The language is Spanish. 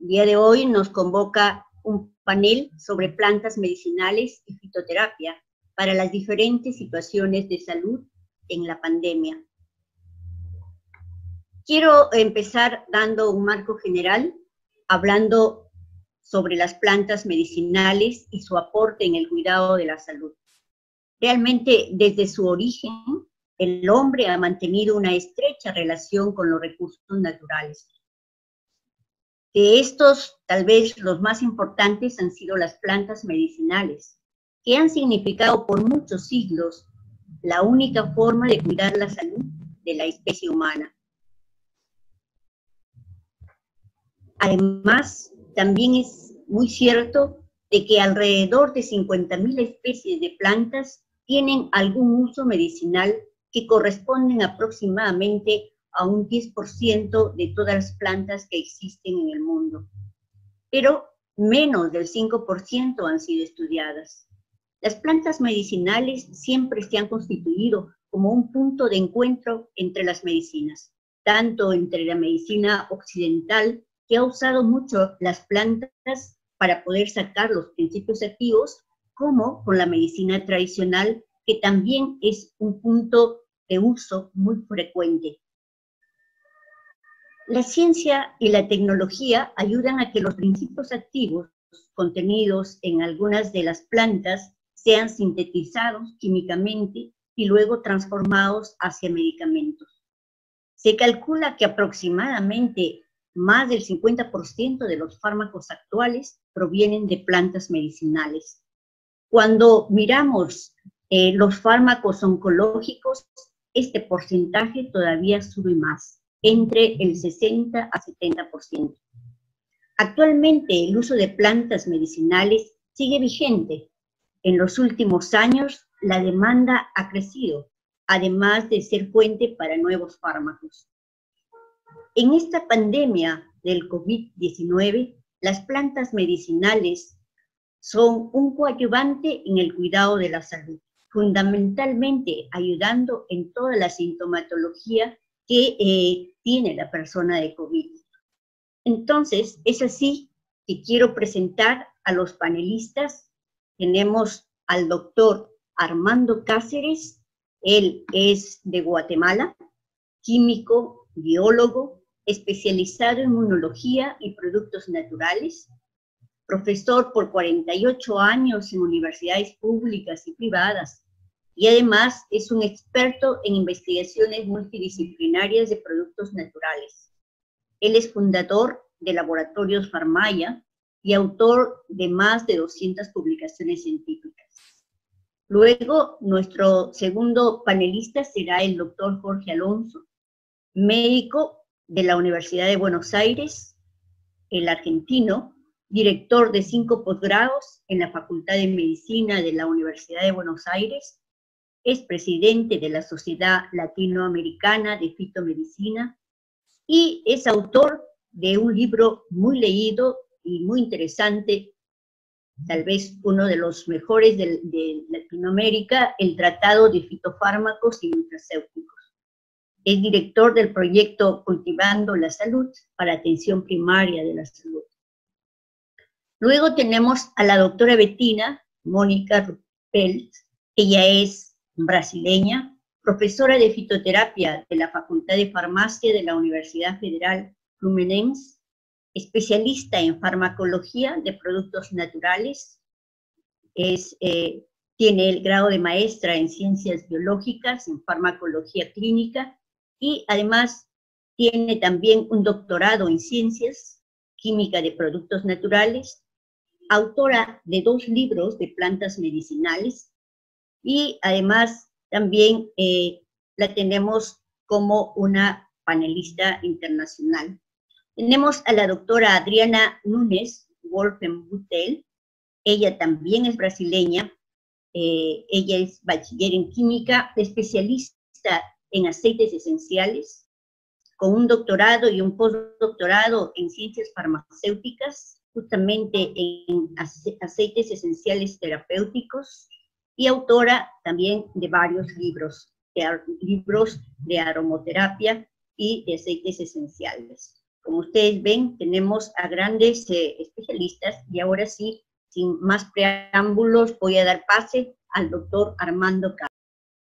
día de hoy nos convoca un panel sobre plantas medicinales y fitoterapia para las diferentes situaciones de salud en la pandemia. Quiero empezar dando un marco general, hablando sobre las plantas medicinales y su aporte en el cuidado de la salud. Realmente, desde su origen, el hombre ha mantenido una estrecha relación con los recursos naturales. De estos, tal vez los más importantes han sido las plantas medicinales, que han significado por muchos siglos la única forma de cuidar la salud de la especie humana. Además, también es muy cierto de que alrededor de 50.000 especies de plantas tienen algún uso medicinal que corresponden aproximadamente a un 10% de todas las plantas que existen en el mundo. Pero menos del 5% han sido estudiadas. Las plantas medicinales siempre se han constituido como un punto de encuentro entre las medicinas, tanto entre la medicina occidental, que ha usado mucho las plantas para poder sacar los principios activos, como con la medicina tradicional, que también es un punto de uso muy frecuente. La ciencia y la tecnología ayudan a que los principios activos contenidos en algunas de las plantas sean sintetizados químicamente y luego transformados hacia medicamentos. Se calcula que aproximadamente más del 50% de los fármacos actuales provienen de plantas medicinales. Cuando miramos los fármacos oncológicos, este porcentaje todavía sube más, entre el 60 a 70%. Actualmente el uso de plantas medicinales sigue vigente. En los últimos años la demanda ha crecido, además de ser fuente para nuevos fármacos. En esta pandemia del COVID-19, las plantas medicinales son un coadyuvante en el cuidado de la salud, fundamentalmente ayudando en toda la sintomatología que tiene la persona de COVID. Entonces, es así que quiero presentar a los panelistas. Tenemos al doctor Armando Cáceres, él es de Guatemala, químico, biólogo, especializado en inmunología y productos naturales, profesor por 48 años en universidades públicas y privadas, y además es un experto en investigaciones multidisciplinarias de productos naturales. Él es fundador de Laboratorios Pharmaya y autor de más de 200 publicaciones científicas. Luego, nuestro segundo panelista será el doctor Jorge Alonso, médico de la Universidad de Buenos Aires, el argentino, director de 5 posgrados en la Facultad de Medicina de la Universidad de Buenos Aires, es presidente de la Sociedad Latinoamericana de Fitomedicina y es autor de un libro muy leído y muy interesante, tal vez uno de los mejores de Latinoamérica, el Tratado de Fitofármacos y Nutracéuticos. Es director del proyecto Cultivando la Salud para Atención Primaria de la Salud. Luego tenemos a la doctora Bettina Mónica Ruppelt. Ella es brasileña, profesora de fitoterapia de la Facultad de Farmacia de la Universidad Federal Fluminense, especialista en farmacología de productos naturales, tiene el grado de maestra en ciencias biológicas, en farmacología clínica, y además tiene también un doctorado en ciencias química de productos naturales, autora de 2 libros de plantas medicinales, y además también la tenemos como una panelista internacional. Tenemos a la doctora Adriana Nunes Wolfenbüttel. Ella también es brasileña. Ella es bachiller en química, especialista en aceites esenciales, con un doctorado y un postdoctorado en ciencias farmacéuticas, justamente en aceites esenciales terapéuticos, y autora también de varios libros de aromoterapia y de aceites esenciales. Como ustedes ven, tenemos a grandes especialistas y ahora sí, sin más preámbulos, voy a dar pase al doctor Armando Castro.